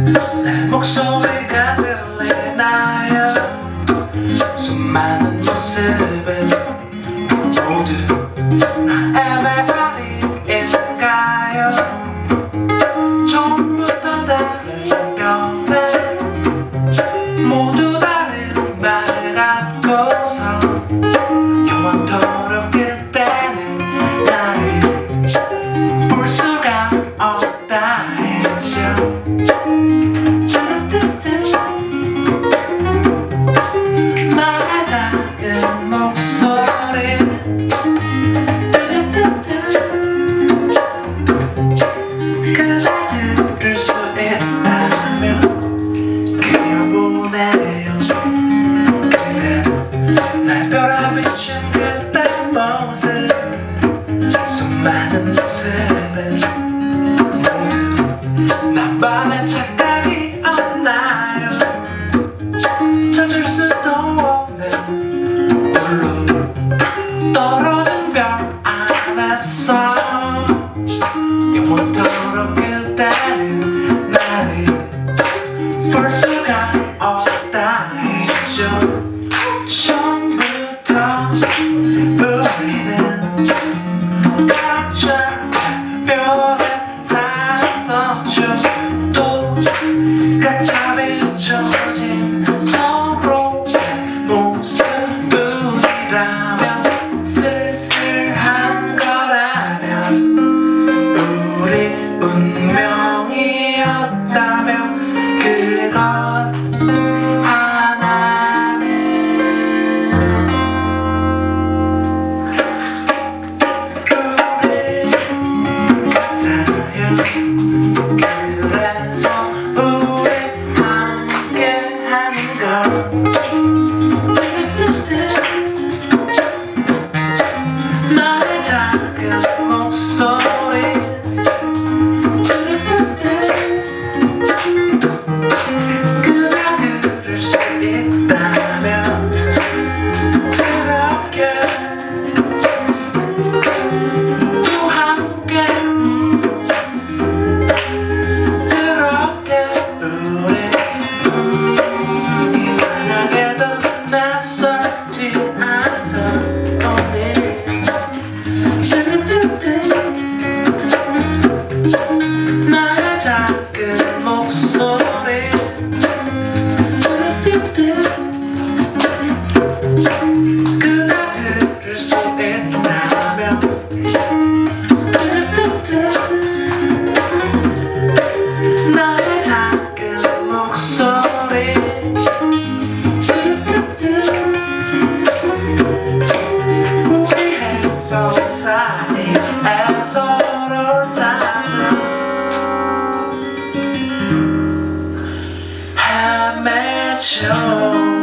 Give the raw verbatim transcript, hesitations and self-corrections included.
내 목소리가 들리나요? 수많은 모습은 모두 나의 메아리인가요? 처음부터 다른 별에 모두 다른 말 같고서 영원토록 그때는 나를 볼 수가 없다 했죠. 나의 작은 목소리 그대 들을 수 있다면 그려보내요. 그대 날 별아 비춘 그대 모습 수많은 모습은 모두 나만의 착각이 없나요? 찾을 수도 없는 홀로 떨어진 별 안에서 영원토록 그대는 나를 볼 수가 없다 했죠. 처음부터 우리는 가짜 별에 살았었죠. 또 가짜 비춰진 서로의 모습뿐이라면 쓸쓸한 거라면 우리 운명이었다면 그것 하나는 우리 같아요. 그래서 우리 함께하는 걸 나의 작은 목소리 그대 들을 수 있다면 그렇게 또 함께 그렇게 우리 이상하게도 낯설지 않던 오늘 나의 작은 목소리 그대 들을 수 있다면 나의 작은 목소리 우리 행성 사이에 서로를 찾아 헤매죠.